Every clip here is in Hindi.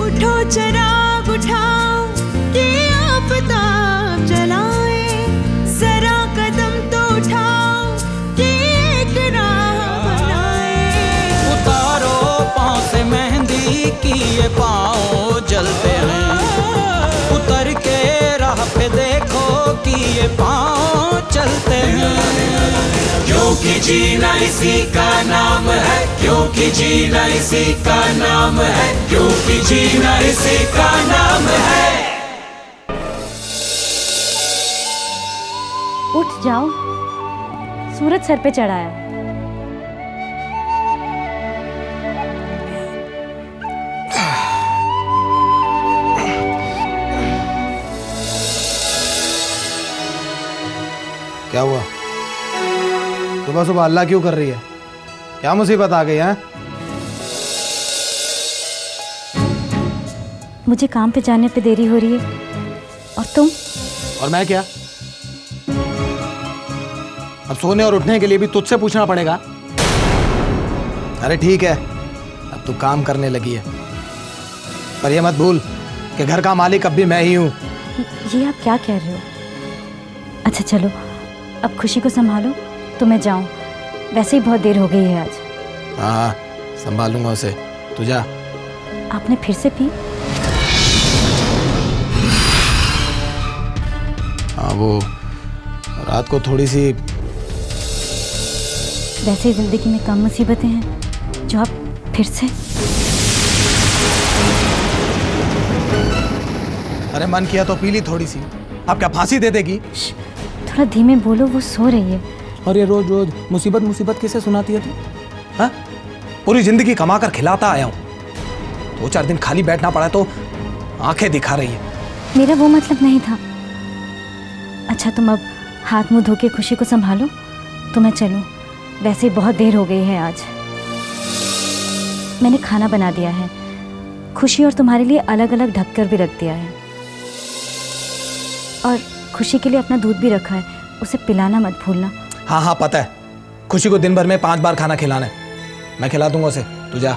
उठो चिराग उठाओ कि आफताब जलाए, जरा कदम तो उठाओ कि एक राह बनाए। उतारो पाँव से मेहंदी की ये पाँव जलते हैं, उतर के राह पे देखो कि ये पाँव चलते हैं। क्योंकि जीना इसी का नाम है, क्योंकि जीना इसी का नाम है, क्योंकि जीना इसी का नाम है। उठ जाओ, सूरज सर पे चढ़ा है। क्या हुआ? सुबह सुबह अल्लाह क्यों कर रही है? क्या मुसीबत आ गई है? मुझे काम पे जाने पे देरी हो रही है और तुम? और मैं क्या? अब सोने और उठने के लिए भी तुझसे पूछना पड़ेगा? अरे ठीक है, अब तू काम करने लगी है, पर ये मत भूल कि घर का मालिक अब भी मैं ही हूँ। ये आप क्या कह रहे हो? अच्छा चलो, अब खुशी को संभालो तो मैं जाऊं, वैसे ही बहुत देर हो गई है आज। हाँ, संभालूंगा उसे, तू जा। आपने फिर से पी? हाँ, वो रात को थोड़ी सी। वैसे ही जिंदगी में कम मुसीबतें हैं जो आप फिर से। अरे मन किया तो पी ली थोड़ी सी, आप क्या फांसी दे देगी? थोड़ा धीमे बोलो, वो सो रही है। और ये रोज रोज मुसीबत मुसीबत किसे सुनाती है तू? हाँ, पूरी जिंदगी कमा कर खिलाता आया हूँ, 2-4 दिन खाली बैठना पड़ा तो आंखें दिखा रही है। मेरा वो मतलब नहीं था। अच्छा तुम अब हाथ मुंह धो के खुशी को संभालो तो मैं चलूं, वैसे ही बहुत देर हो गई है आज। मैंने खाना बना दिया है, खुशी और तुम्हारे लिए अलग अलग ढक कर भी रख दिया है, और खुशी के लिए अपना दूध भी रखा है, उसे पिलाना मत भूलना। हाँ हाँ पता है, खुशी को दिन भर में 5 बार खाना खिलाना है, मैं खिला दूंगा उसे, तू जा।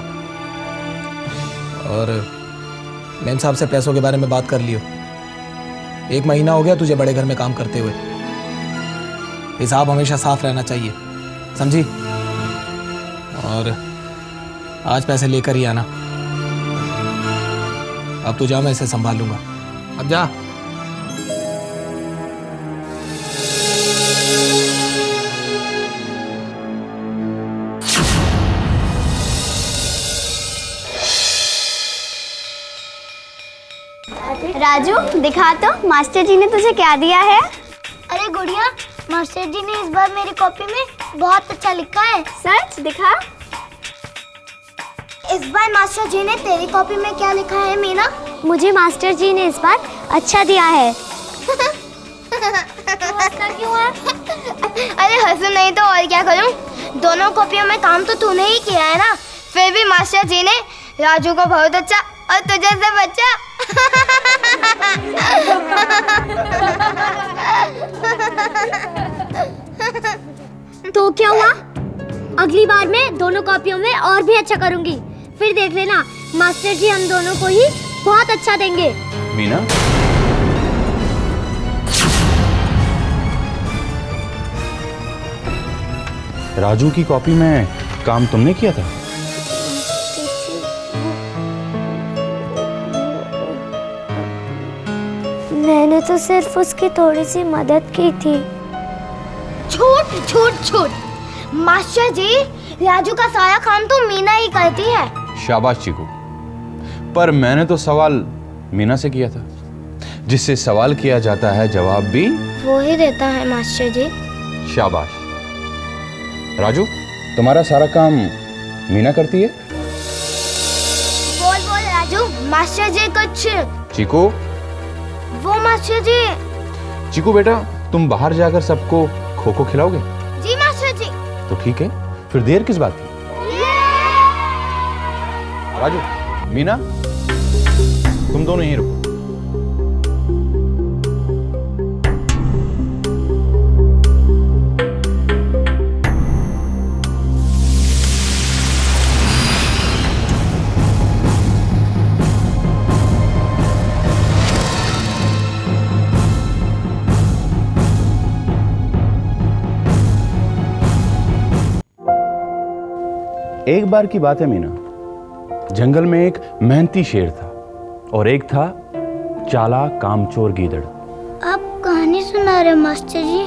और मेम साहब से पैसों के बारे में बात कर लियो, 1 महीना हो गया तुझे बड़े घर में काम करते हुए, हिसाब हमेशा साफ रहना चाहिए, समझी? और आज पैसे लेकर ही आना। अब तू जा, मैं इसे संभाल लूंगा, अब जा। राजू दिखा तो, मास्टर जी ने तुझे क्या दिया है? अरे गुड़िया, मास्टर जी ने इस बार मेरी कॉपी में बहुत अच्छा लिखा है। सच? दिखा। इस बार मास्टर जी ने तेरी कॉपी में क्या लिखा है मीना? मुझे मास्टर जी ने इस बार अच्छा दिया है। क्यों है? अरे हंसू नहीं तो और क्या करूं? दोनों कॉपियों में काम तो तूने ही किया है ना, फिर भी मास्टर जी ने राजू को बहुत अच्छा और तुझे से बच्चा। तो क्या हुआ? अगली बार मैं दोनों कॉपियों में और भी अच्छा करूंगी, फिर देख लेना मास्टर जी हम दोनों को ही बहुत अच्छा देंगे। मीना, राजू की कॉपी में काम तुमने किया था? मैंने तो सिर्फ उसकी थोड़ी सी मदद की थी। झूठ झूठ झूठ, मास्टर जी राजू का सारा काम तो मीना ही करती है। शाबाश चीकू, पर मैंने तो सवाल मीना से किया था, जिससे सवाल किया जाता है जवाब भी वो ही देता है मास्टर जी। शाबाश। राजू, तुम्हारा सारा काम मीना करती है? बोल बोल राजू, मास्टर जी कुछ। चीकू, वो मास्टर जी। चीकू बेटा, तुम बाहर जाकर सबको खो खो खिलाओगे? जी मास्टर जी। तो ठीक है, फिर देर किस बात की? राजू, मीना, तुम दोनों यहीं रुको। एक बार की बात है मीना, जंगल में एक मेहनती शेर था और एक था चालाक कामचोर गीदड़। आप कहानी सुना रहे मास्टर जी?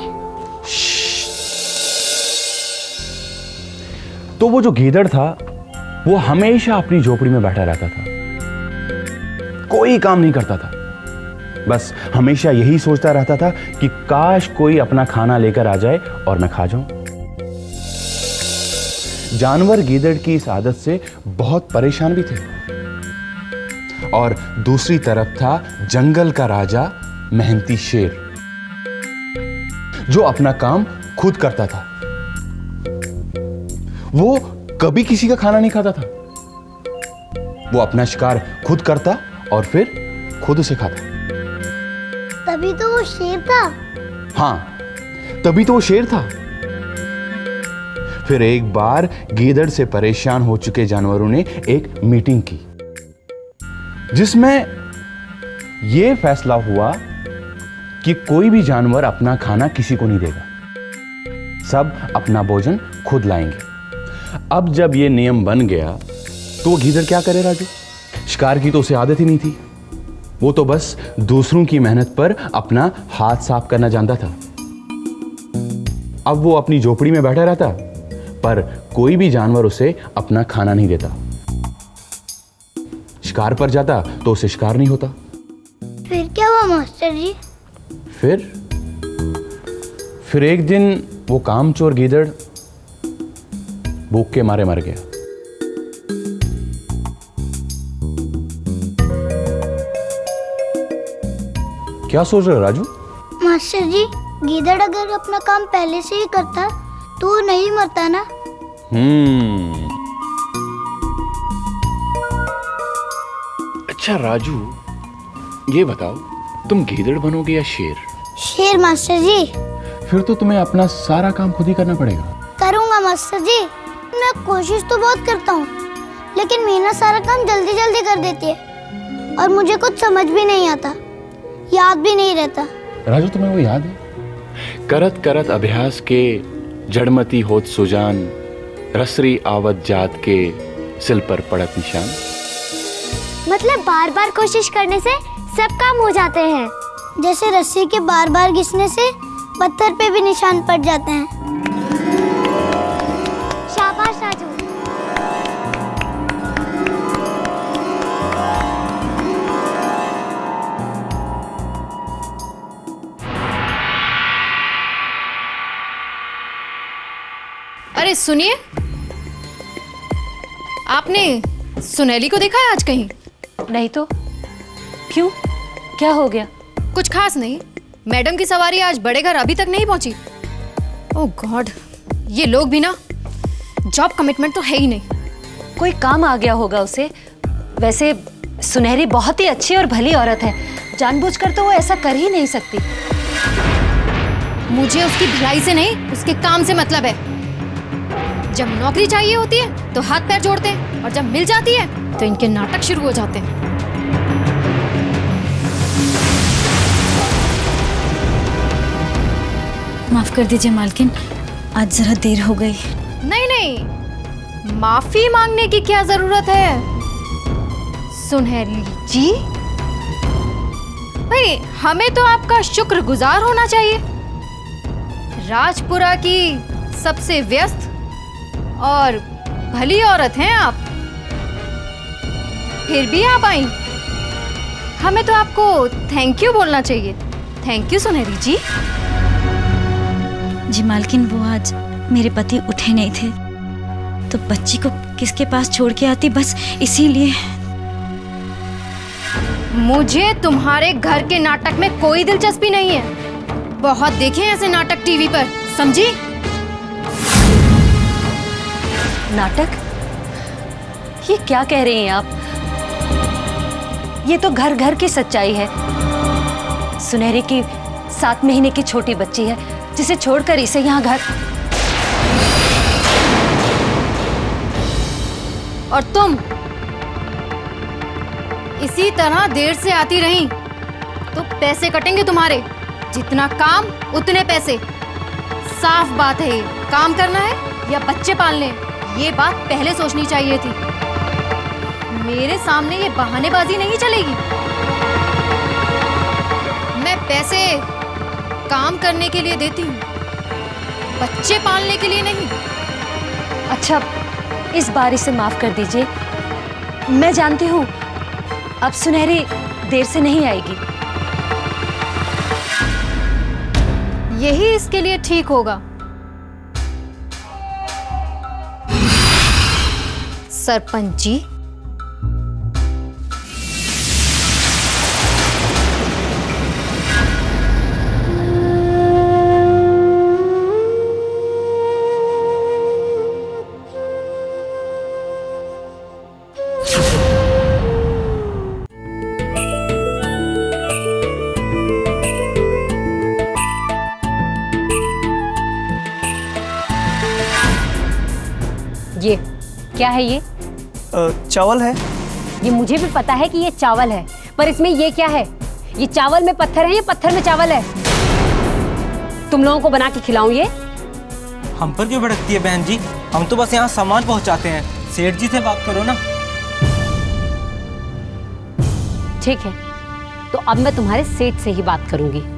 तो वो जो गीदड़ था वो हमेशा अपनी झोपड़ी में बैठा रहता था, कोई काम नहीं करता था, बस हमेशा यही सोचता रहता था कि काश कोई अपना खाना लेकर आ जाए और मैं खा जाऊं। जानवर गीदड़ की इस आदत से बहुत परेशान भी थे। और दूसरी तरफ था जंगल का राजा मेहनती शेर, जो अपना काम खुद करता था। वो कभी किसी का खाना नहीं खाता था, वो अपना शिकार खुद करता और फिर खुद उसे खाता। तभी तो वो शेर था। हाँ, तभी तो वो शेर था। फिर एक बार गीदड़ से परेशान हो चुके जानवरों ने एक मीटिंग की, जिसमें यह फैसला हुआ कि कोई भी जानवर अपना खाना किसी को नहीं देगा, सब अपना भोजन खुद लाएंगे। अब जब यह नियम बन गया तो गीदड़ क्या करे राजू? शिकार की तो उसे आदत ही नहीं थी, वो तो बस दूसरों की मेहनत पर अपना हाथ साफ करना जानता था। अब वो अपनी झोपड़ी में बैठा रहता, पर कोई भी जानवर उसे अपना खाना नहीं देता। शिकार पर जाता तो उसे शिकार नहीं होता। फिर क्या हुआ मास्टर जी? फिर एक दिन वो कामचोर गीदड़ भूख के मारे मर गया। क्या सोच रहे हो राजू? मास्टर जी, गीदड़ अगर अपना काम पहले से ही करता तो वो नहीं मरता ना। अच्छा राजू, ये बताओ तुम गीदड़ बनोगे या शेर? शेर मास्टर जी। फिर तो तुम्हें अपना सारा काम खुद ही करना पड़ेगा। करूंगा मास्टर जी, मैं कोशिश तो बहुत करता हूँ, लेकिन मीना सारा काम जल्दी जल्दी कर देती है और मुझे कुछ समझ भी नहीं आता, याद भी नहीं रहता। राजू, तुम्हें वो याद है? करत करत अभ्यास के जड़मती होत सुजान, रसरी आवत जात के सिल पर पड़त निशान। मतलब बार बार कोशिश करने से सब काम हो जाते हैं, जैसे रस्सी के बार बार घिसने से पत्थर पे भी निशान पड़ जाते हैं। शाबाश राजू। अरे सुनिए, आपने सुनैली को देखा है आज कहीं? नहीं तो क्यों, क्या हो गया? कुछ खास नहीं, मैडम की सवारी आज बड़े घर अभी तक नहीं पहुंची। ओह गॉड, ये लोग भी ना, जॉब कमिटमेंट तो है ही नहीं। कोई काम आ गया होगा उसे। वैसे सुनहरी बहुत ही अच्छी और भली औरत है, जानबूझकर तो वो ऐसा कर ही नहीं सकती। मुझे उसकी भलाई से नहीं, उसके काम से मतलब है। जब नौकरी चाहिए होती है तो हाथ पैर जोड़ते हैं, और जब मिल जाती है तो इनके नाटक शुरू हो जाते हैं। माफ कर दीजिए मालकिन, आज जरा देर हो गई। नहीं नहीं, माफी मांगने की क्या जरूरत है सुनहरी जी? भाई, हमें तो आपका शुक्रगुजार होना चाहिए। राजपुरा की सबसे व्यस्त और भली औरत हैं आप, फिर भी आप आई। हमें तो आपको थैंक यू बोलना चाहिए। थैंक यू सुनहरी जी। जी मालकिन, वो आज मेरे पति उठे नहीं थे तो बच्ची को किसके पास छोड़ के आती, बस इसीलिए। मुझे तुम्हारे घर के नाटक में कोई दिलचस्पी नहीं है। बहुत देखे हैं ऐसे नाटक टीवी पर, समझी? नाटक? ये क्या कह रही हैं आप? ये तो घर घर की सच्चाई है। सुनहरी की 7 महीने की छोटी बच्ची है, जिसे छोड़कर इसे यहाँ घर। और तुम इसी तरह देर से आती रही तो पैसे कटेंगे तुम्हारे। जितना काम उतने पैसे। साफ बात है, ये काम करना है या बच्चे पालने, ये बात पहले सोचनी चाहिए थी। मेरे सामने ये बहानेबाजी नहीं चलेगी। मैं पैसे काम करने के लिए देती हूँ, बच्चे पालने के लिए नहीं। अच्छा, इस बार इसे माफ कर दीजिए। मैं जानती हूँ अब सुनहरी देर से नहीं आएगी। यही इसके लिए ठीक होगा। सरपंच जी, ये क्या है? ये चावल है। ये मुझे भी पता है कि ये चावल है, पर इसमें ये क्या है? ये चावल में पत्थर है या पत्थर में चावल है? तुम लोगों को बना के खिलाऊं ये? हम पर क्यों भड़कती है बहन जी? हम तो बस यहाँ सामान पहुँचाते हैं। सेठ जी से बात करो ना। ठीक है, तो अब मैं तुम्हारे सेठ से ही बात करूंगी।